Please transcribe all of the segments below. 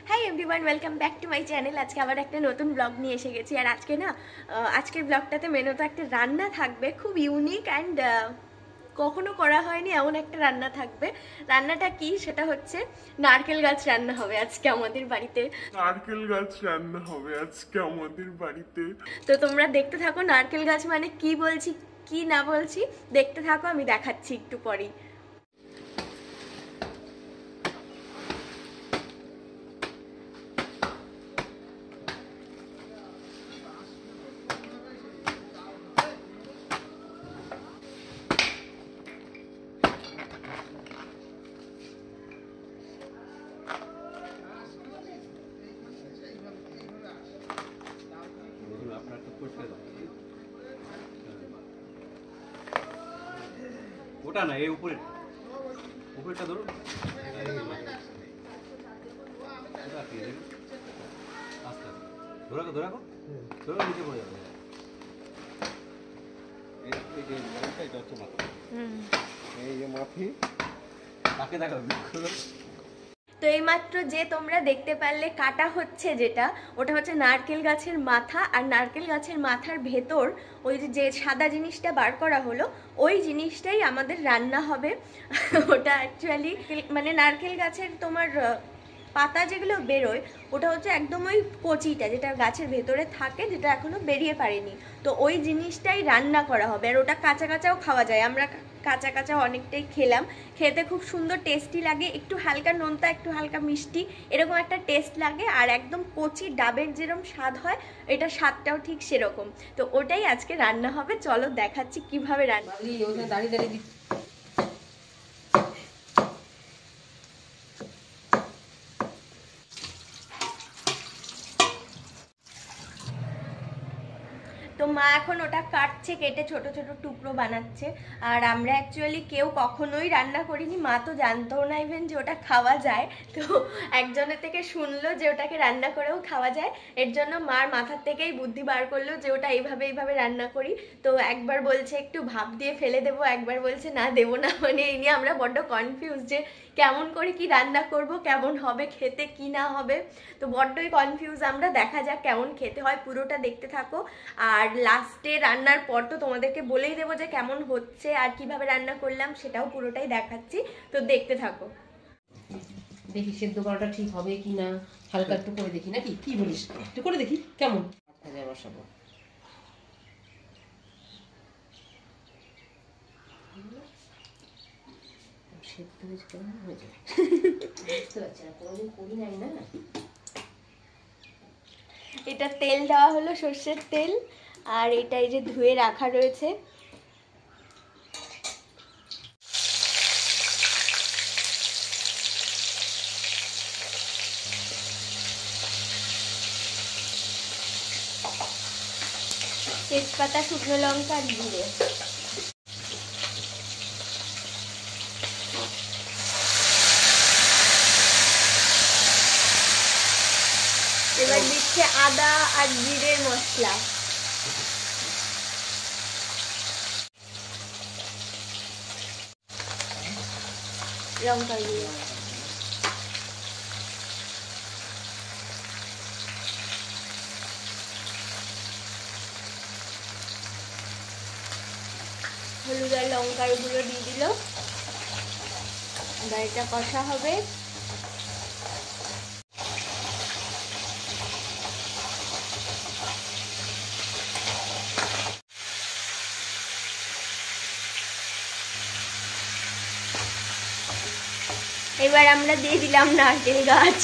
High everyone, welcome back to my channel. আজকে আবার একটা নতুন ব্লগ নিয়ে এসে গেছি। আর আজকে না আজকের ব্লগটাতে মেনুতে একটা রান্না থাকবে, খুব ইউনিক অ্যান্ড কখনো করা হয়নি এমন একটা রান্না থাকবে। রান্নাটা কি সেটা হচ্ছে নারকেল গাছ রান্না হবে আজকে আমাদের বাড়িতে। নারকেল গাছ রান্না হবে আজকে আমাদের বাড়িতে। তো তোমরা দেখতে থাকো নারকেল গাছ মানে কি বলছি কি না বলছি, দেখতে থাকো, আমি দেখাচ্ছি একটু পরেই। ওটা না, এই উপরে উপরেটা ধরো, আস্তে ধরাকো ধরাকো ধরো, নিচে পড়ে যাবে। এটা হচ্ছে মাথা, এই যে মাথি তাকে দেখাবে। তো এইমাত্র যে তোমরা দেখতে পারলে কাটা হচ্ছে যেটা, ওটা হচ্ছে নারকেল গাছের মাথা। আর নারকেল গাছের মাথার ভেতর ওই যে সাদা জিনিসটা বার করা হলো, ওই জিনিসটাই আমাদের রান্না হবে। ওটা অ্যাকচুয়ালি মানে নারকেল গাছের তোমার পাতা যেগুলো বেরোয়, ওটা হচ্ছে একদম ওই কচিটা যেটা গাছের ভেতরে থাকে, যেটা এখনো বেরিয়ে পারেনি। তো ওই জিনিসটাই রান্না করা হবে। আর ওটা কাঁচা কাঁচাও খাওয়া যায়, আমরা কাঁচা কাঁচা অনেকটাই খেলাম, খেতে খুব সুন্দর টেস্টি লাগে, একটু হালকা নোনতা একটু হালকা মিষ্টি এরকম একটা টেস্ট লাগে। আর একদম কচি ডাবের যেরকম স্বাদ হয়, এটা স্বাদটাও ঠিক সেরকম। তো ওটাই আজকে রান্না হবে, চলো দেখাচ্ছি কিভাবে রান্না। দাঁড়িয়ে দাঁড়িয়ে তো মা এখন ওটা কাটছে, কেটে ছোট ছোট টুকরো বানাচ্ছে। আর আমরা অ্যাকচুয়ালি কেউ কখনোই রান্না করিনি, মা তো জানতেও না ইভেন যে ওটা খাওয়া যায়। তো একজনের থেকে শুনলো যে ওটাকে রান্না করেও খাওয়া যায়, এর জন্য মার মাথার থেকেই বুদ্ধি বার করলো যে ওটা এইভাবে এইভাবে রান্না করি। তো একবার বলছে একটু ভাপ দিয়ে ফেলে দেবো, একবার বলছে না দেবো না। মানে এই নিয়ে আমরা বড্ড কনফিউজ যে কেমন করে কি রান্না করব, কেমন হবে খেতে কি না হবে। তো বড্ডই কনফিউজ আমরা, দেখা যাক কেমন খেতে হয়, পুরোটা দেখতে থাকো। আর লাস্টে রান্নার পর তো তোমাদেরকে বলেই দেবো যে কেমন হচ্ছে আর কিভাবে রান্না করলাম, সেটাও পুরোটাই দেখাচ্ছি, তো দেখতে থাকো। দেখি সেদ্ধ করাটা ঠিক হবে কি না, হালকা একটু করে দেখি নাকি, কি বলিস? একটু করে দেখি কেমন বসাবো। সেদ্ধ হয়েছে কেমন হয়েছে বুঝতে পারছি না, কোনোদিন করি নাই না। এটা তেল দেওয়া হলো, সর্ষের তেল। আর এটা এই যে ধুয়ে রাখা রয়েছে। তেজপাতা, শুকনো লঙ্কা আর জিরে। এবার দিচ্ছে আদা আর জিরের মশলা। লঙ্কা গুঁড়ো, হলুদ আর লঙ্কার গুঁড়ো দিয়ে দিল। এবার এটা কষা হবে। এবার আমরা দিয়ে দিলাম নারকেল গাছ।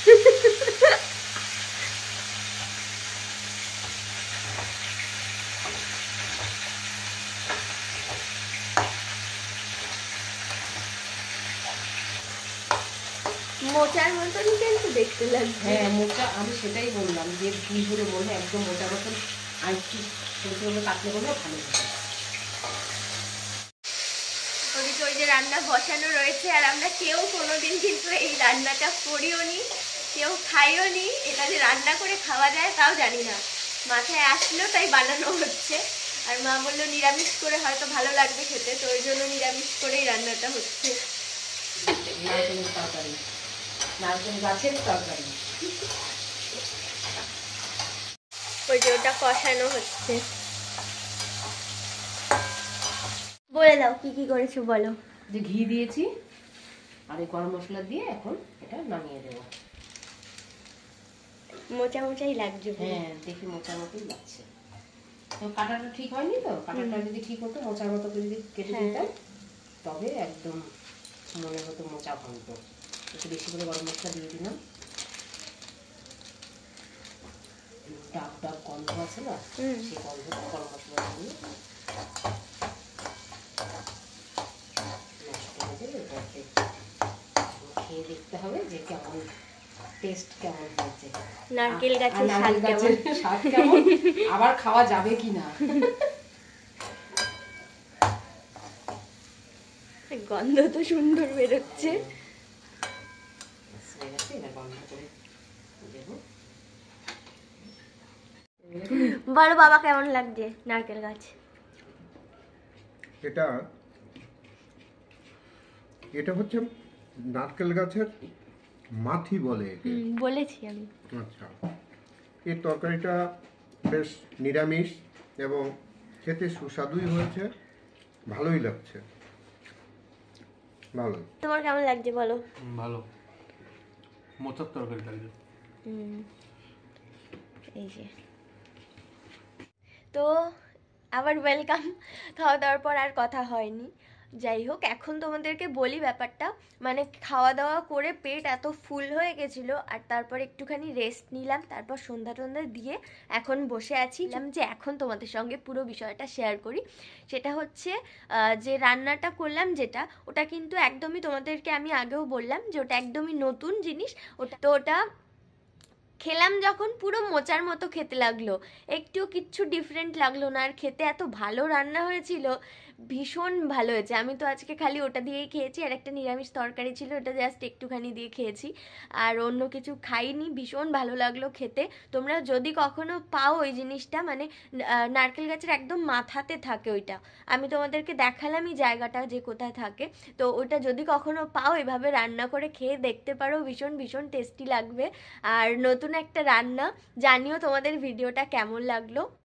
মোচার মতনই কিন্তু দেখতে লাগছে। হ্যাঁ মোটা, আমি সেটাই বললাম যে ভুল করে বললে একদম মোটার মতন, আর একটু ছোটো ছোটো কাটলে বললেও ভালো হবে। ওদিকে ওই যে রান্না বসানো রয়েছে, আর আমরা কেউ কোনোদিন কিন্তু এই রান্নাটা করিও নি, কেউ খাইও নি। এটা যে রান্না করে খাওয়া যায় তাও জানি না, মাথায় আসলো তাই বানানো হচ্ছে। আর মা বললো নিরামিষ করে হয়তো ভালো লাগবে খেতে, তো ওই জন্য নিরামিষ করেই রান্নাটা হচ্ছে। নারকেল গাছের তরকারি। ওই যে ওটা কষানো হচ্ছে। বলে দাও কি কি করেছো বলো। যে ঘি দিয়েছি আর এই গরম মশলা দিয়ে এখন এটা নামিয়ে দেবো। মোচা মোচাই লাগছে। হ্যাঁ, দেখি মোচার মতোই লাগছে। তো কাটাটা ঠিক হয়নি তো, কাটাটা যদি ঠিক হতো, মোচার মতো করে যদি কেটে দিতাম তবে একদম মনে হতো মোচা ভাঙতো। একটু বেশি করে গরম মশলা দিয়ে দিলাম। ডাব ডাব গন্ধ আছে না, সেই গন্ধটা গরম মশলা দিয়ে খেয়ে দেখতে হবে যে কেমন টেস্ট, কেমন হয়েছে। নারকেল গাছের স্বাদ কেমন, আবার খাওয়া যাবে কিনা। গন্ধ তো সুন্দর বেরোচ্ছে। বলো বাবা কেমন লাগছে নারকেল গাছ? এটা হচ্ছে নারকেল গাছের মাথি বলে একে। বলেছি আমি। আচ্ছা, এই তরকারিটা বেশ নিরামিষ এবং খেতে সুস্বাদুই হয়েছে, ভালোই লাগছে। ভালো। তোমার কেমন লাগছে বলো? ভালো, মোচার তরকারি লাগছে। এই যে তো আবার ওয়েলকাম। খাওয়া দাওয়ার পর আর কথা হয়নি। যাই হোক, এখন তোমাদেরকে বলি ব্যাপারটা। মানে খাওয়া দাওয়া করে পেট এত ফুল হয়ে গেছিলো, আর তারপর একটুখানি রেস্ট নিলাম, তারপর সন্ধ্যা টন্ধা দিয়ে এখন বসে আছি যে এখন তোমাদের সঙ্গে পুরো বিষয়টা শেয়ার করি। সেটা হচ্ছে যে রান্নাটা করলাম যেটা, ওটা কিন্তু একদমই, তোমাদেরকে আমি আগেও বললাম যে ওটা একদমই নতুন জিনিস। ওটা খেলাম যখন পুরো মোচার মতো খেতে লাগলো, একটু কিচ্ছু ডিফারেন্ট লাগলো না। আর খেতে এত ভালো রান্না হয়েছিল, ভীষণ ভালো হয়েছে। আমি তো আজকে খালি ওটা দিয়েই খেয়েছি, আর একটা নিরামিষ তরকারি ছিল, ওটা জাস্ট একটুখানি দিয়ে খেয়েছি, আর অন্য কিছু খাইনি। ভীষণ ভালো লাগলো খেতে। তোমরা যদি কখনো পাও ওই জিনিসটা, মানে নারকেল গাছের একদম মাথাতে থাকে ওইটা, আমি তোমাদেরকে দেখালামই জায়গাটা যে কোথায় থাকে। তো ওটা যদি কখনো পাও এভাবে রান্না করে খেয়ে দেখতে পারো, ভীষণ ভীষণ টেস্টি লাগবে। আর নতুন একটা রান্না, জানিও তোমাদের ভিডিওটা কেমন লাগলো।